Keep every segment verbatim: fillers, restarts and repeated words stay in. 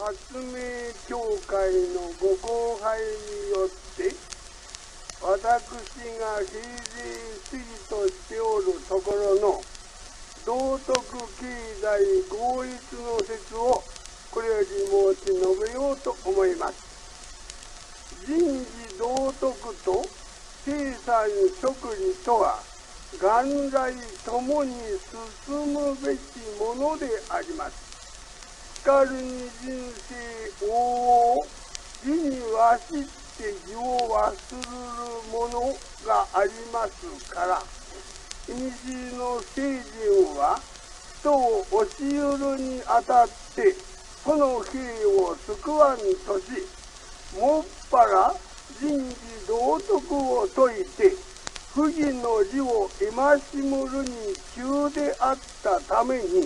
発明協会のご後輩によって私が平然主義としておるところの道徳経済合一の説をこれより申し述べようと思います。人事道徳と生産食理とは元来ともに進むべきものであります。しかるに人生往々義に和して義を忘るものがありますから、いにしえの聖人は人を教えるにあたってその兵を救わんとし、もっぱら人事道徳を説いて不義の利を戒むるに急であったために、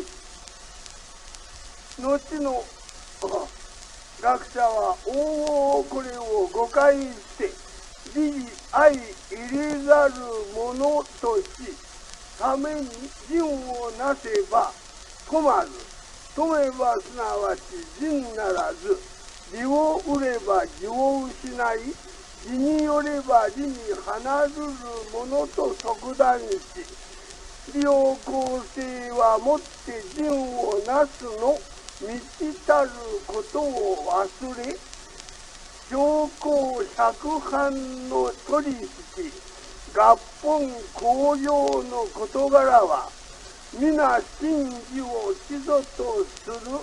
後の学者は往々これを誤解して利益相入れざるものとしために仁をなせば富まず、富めばすなわち仁ならず、利を売れば義を失い、義によれば利に離るるものと即断し、利用公正はもって仁をなすの満ちたることを忘れ、商工借販の取引、合本公用の事柄は皆真偽を基礎とする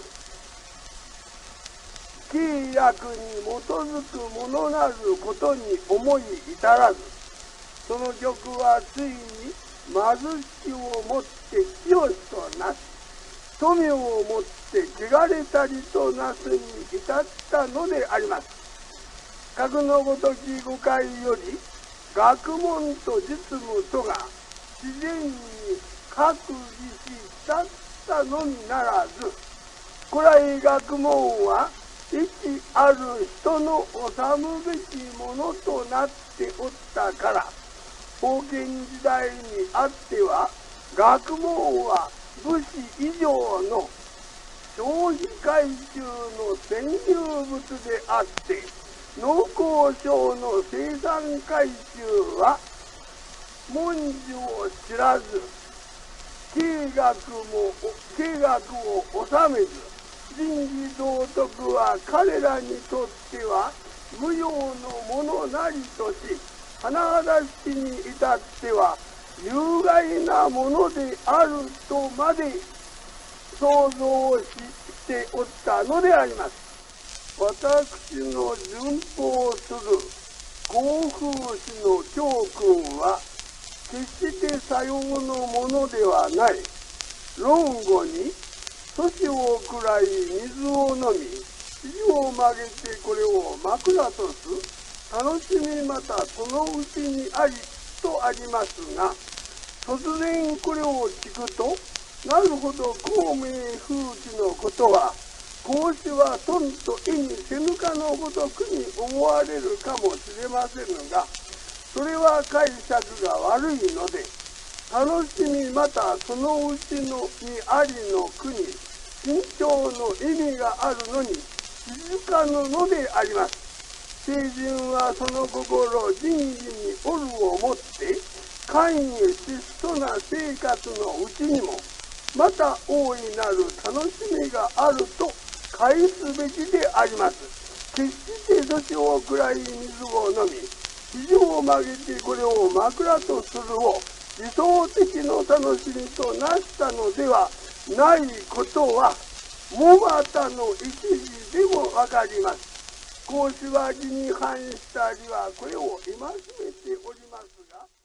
契約に基づくものなることに思い至らず、その曲はついに貧しきをもって清しとなし、富をもって汚れたりとなすに至ったのであります。かくのごとき誤解より学問と実務とが自然に確立したったのみならず、古来学問は一ある人の治むべきものとなっておったから、封建時代にあっては学問は武士以上の消費階級の占有物であって、農耕省の生産階級は文字を知らず、経学も経学を治めず、仁義道徳は彼らにとっては無用のものなりとし、甚だしきに至っては有害なものであるとまで想像しておったのであります。私の順法する公風師の教訓は決してさようのものではない。論語に年をくらい水を飲み、肘を曲げてこれを枕とす楽しみまたそのうちにありとありますが、突然これを聞くと、なるほど孔明風紀のことは孔子はとんと意にせぬかのごとくに思われるかもしれませんが、それは解釈が悪いので、楽しみまたそのうちのにありの句に慎重の意味があるのに気づかぬのであります。聖人はその心仁義におるをもって寛義質素な生活のうちにもまた大いなる楽しみがあると返すべきであります。決して年をくらい水を飲み、肘を曲げてこれを枕とするを理想的の楽しみとなしたのではないことは、もまたの一時でもわかります。孔子は義に反したりはこれを戒めておりますが、